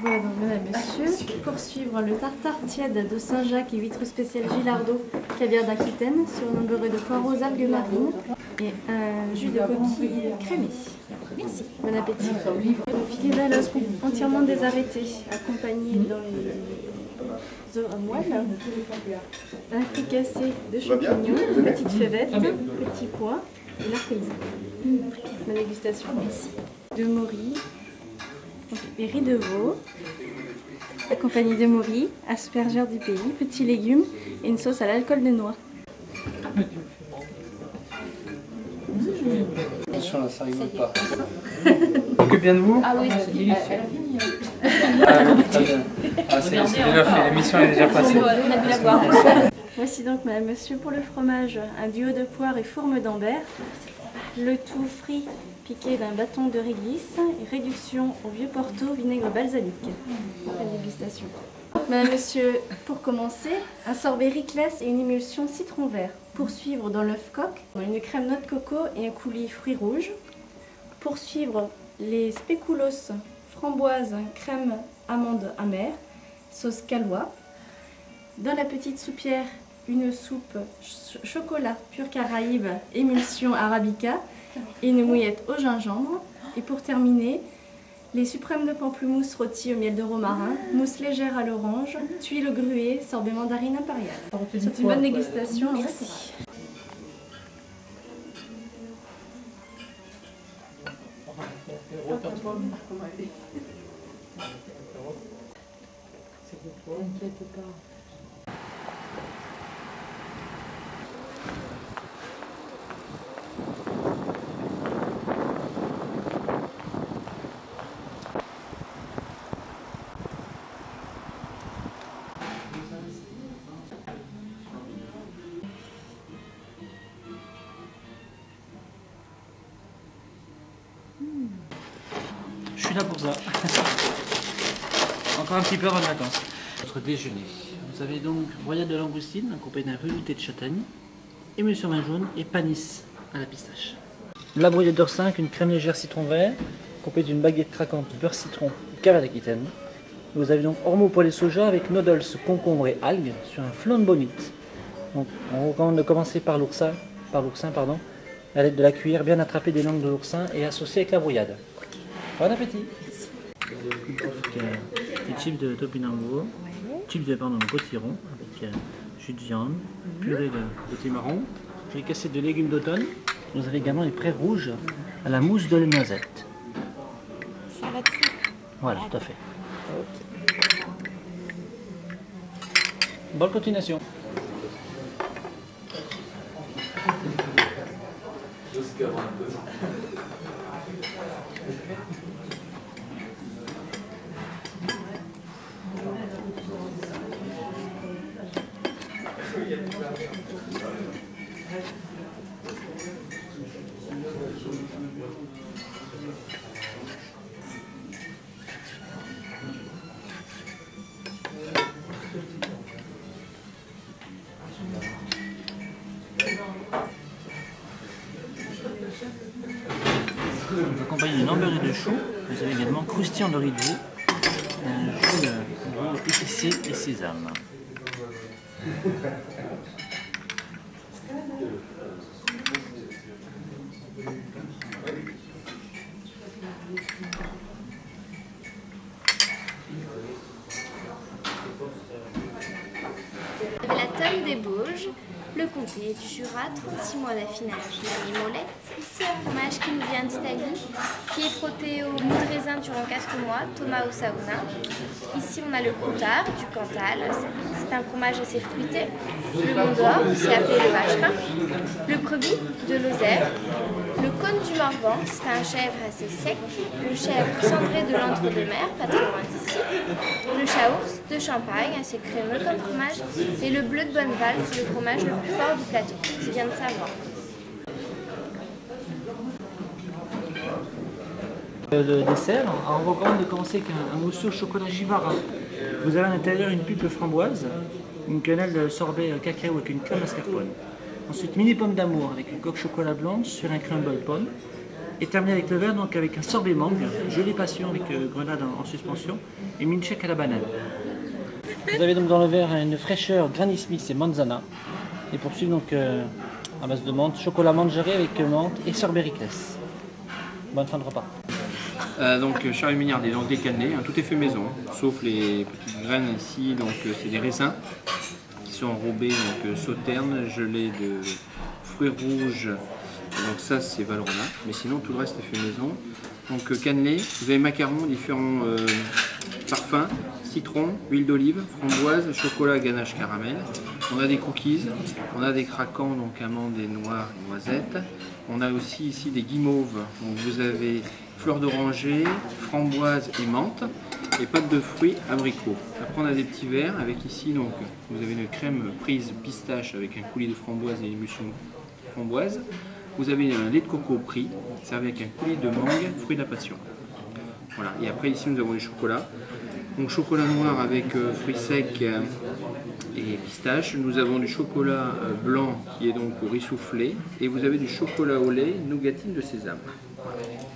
Voilà donc madame, monsieur, pour suivre le tartare tiède de Saint-Jacques et huîtres spéciales Gilardo, caviar d'Aquitaine, sur un beurre de poireaux, algues marines et un jus de coquille crémé. Merci. Bon appétit. Le filet d'aloe entièrement désarrêté, accompagné dans les œufs à moelle, un fricassé de champignons, petite févette, petit pois et l'artésia. Ma dégustation, merci. De morilles. Les riz de veau, accompagné de morilles, aspergeurs du pays, petits légumes et une sauce à l'alcool de noix. Attention là, ça rigole pas. Occupe bien de vous. Ah oui, c'est déjà fait, l'émission est déjà passée. on a dû la voir. Voici donc madame, monsieur, pour le fromage, un duo de poire et fourme d'Ambert, le tout frit piqué d'un bâton de réglisse et réduction au vieux Porto vinaigre balsamique. La dégustation. Madame, monsieur, pour commencer, un sorbet Riclès et une émulsion citron vert. Poursuivre dans l'œuf coq, une crème noix de coco et un coulis fruits rouges. Poursuivre les spéculoos framboise, crème amande amère, sauce calois. Dans la petite soupière, une soupe chocolat pur Caraïbe, émulsion arabica et une mouillette au gingembre. Et pour terminer, les suprêmes de pamplemousse rôtis au miel de romarin, mousse légère à l'orange, tuile gruée, sorbet mandarine impérial. C'est une bonne dégustation, merci. Je suis là pour ça. Encore un petit peu avant les vacances. Votre déjeuner. Vous avez donc broyade de langoustine accompagnée d'un velouté de châtaigne, émulsion vin jaune et panisse à la pistache. La broyade d'or 5, une crème légère citron vert, accompagnée d'une baguette craquante beurre citron et caviar d'Aquitaine. Vous avez donc ormeau poêlé soja avec noodles, concombre et algues sur un flan de bonite. Donc, on recommande de commencer par l'oursin, à l'aide de la cuillère bien attraper des langues de l'oursin et associer avec la brouillade. Bon appétit. Des chips de topinambour, chips de potiron avec jus de viande, purée de thé marron, fricassé de légumes d'automne. Vous avez également les prés rouges à la mousse de noisette. Ça va dessus. Voilà, tout à fait. Bonne continuation. Accompagné d'une embeurrée de chou, vous avez également croustillant de riz de veau, un jus de veau épicé et sésame. La tonne des Bauges, le comté du Jura, 36 mois d'affinage. La mimolette, ici un fromage qui nous vient d'Italie, qui est frotté au mou de raisin durant 4 mois, Thomas au Saona. Ici on a le Coutard du Cantal, c'est un fromage assez fruité. Le Mont d'Or, aussi appelé le vacherin. Le Brebis de Lozère. Le cône du Morvan, c'est un chèvre assez sec. Le chèvre cendré de l'Entre-deux-Mers, pas très loin d'ici. Le Chaours de Champagne, assez crémeux comme fromage. Et le bleu de Bonneval, c'est le fromage le plus fort du plateau, qui vient de Savoie. Le dessert, on recommande de commencer avec un mousseau au chocolat Givara. Vous avez à l'intérieur une pulpe framboise, une quenelle de sorbet cacao avec une crème mascarpone. Ensuite, mini pomme d'amour avec une coque chocolat blanche sur un crumble pomme. Et terminé avec le verre, donc avec un sorbet mangue, gelée passion avec grenade en suspension et milkshake à la banane. Vous avez donc dans le verre une fraîcheur Granny Smith et manzana. Et poursuivre donc à base de menthe, chocolat mangeré avec menthe et sorbet Rickless. Bonne fin de repas. Donc charlie mignardé, donc décannelé, hein, tout est fait maison, sauf les petites graines ici, donc c'est des raisins qui sont enrobés, donc sauterne, gelée de fruits rouges, donc ça c'est Valrhona, mais sinon tout le reste est fait maison. Donc cannelé, vous avez macarons, différents parfums, citron, huile d'olive, framboise, chocolat, ganache, caramel. On a des cookies, on a des craquants, donc amandes et noix, noisettes. On a aussi ici des guimauves, donc vous avez fleurs d'oranger, framboise et menthe, et pâte de fruits, abricots. Après on a des petits verres avec ici, donc vous avez une crème prise pistache avec un coulis de framboise et émulsion framboise. Vous avez un lait de coco pris, servi avec un coulis de mangue, fruit de la passion. Voilà. Et après ici nous avons les chocolats. Donc chocolat noir avec fruits secs et pistache. Nous avons du chocolat blanc qui est donc au riz soufflé. Et vous avez du chocolat au lait, nougatine de sésame.